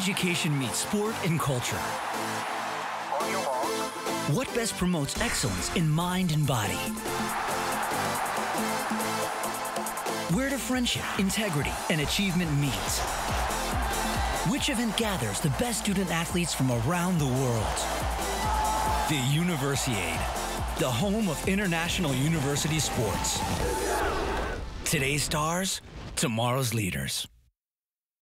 education meets sport and culture? What best promotes excellence in mind and body? Where do friendship, integrity, and achievement meet? Which event gathers the best student athletes from around the world? The Universiade, the home of international university sports. Today's stars, tomorrow's leaders.